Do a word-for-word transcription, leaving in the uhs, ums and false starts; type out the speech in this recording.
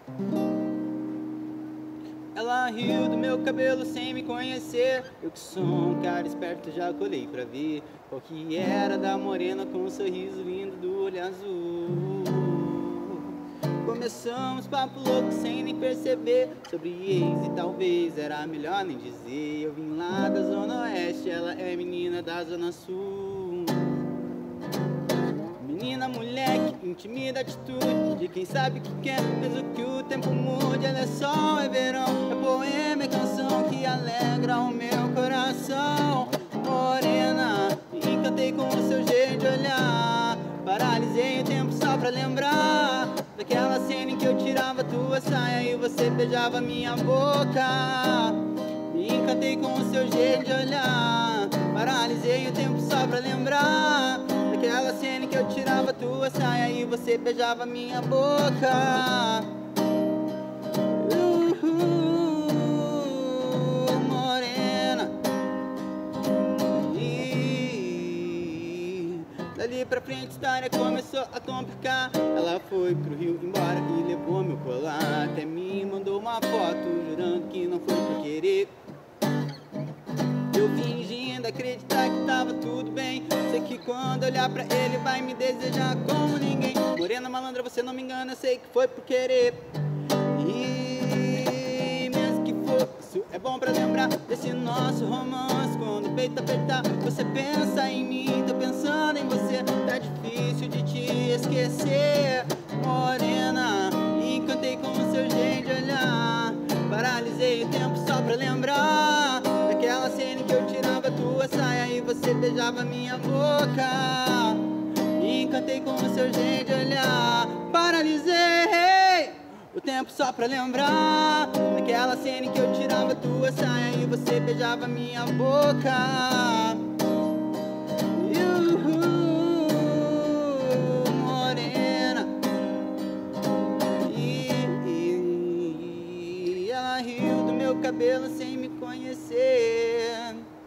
Ela riu do meu cabelo sem me conhecer. Eu que sou um cara esperto, já colei pra ver qual que era da morena com um sorriso lindo do olho azul. Começamos papo louco sem nem perceber, sobre ex e talvez era melhor nem dizer. Eu vim lá da zona oeste, ela é menina da zona sul. Menina, moleque, intimida atitude de quem sabe que quer, mesmo que o tempo mude. Ela é sol, é verão, é poema, é canção que alegra o meu coração. Morena, me encantei com o seu jeito de olhar, paralisei o tempo só pra lembrar daquela cena em que eu tirava tua saia e você beijava minha boca. Me encantei com o seu jeito de olhar, paralisei o tempo só pra lembrar daquela cena em que eu tirava tua saia e você beijava minha boca. Uh, morena. E dali pra frente a história começou a complicar. Ela foi pro Rio embora e levou meu colar. Até me mandou uma foto jurando que não foi por querer. Eu fingindo acreditar que tava tudo bem. Sei que quando olhar pra ele vai me desejar como ninguém. Morena malandra, você não me engana, eu sei que foi por querer. E mesmo que for, isso é bom pra lembrar desse nosso romance. Quando o peito apertar, você pensa em mim, tô pensando em você. Tá difícil de te esquecer. Morena, me encantei com o seu jeito de olhar, paralisei o tempo só pra lembrar daquela cena em que eu tirava tua saia e você beijava minha boca. Me encantei com o seu jeito de olhar, paralisei o tempo só pra lembrar daquela cena em que eu tirava tua saia e você beijava minha boca. Uhul, morena. E, e, e ela riu do meu cabelo sem me conhecer.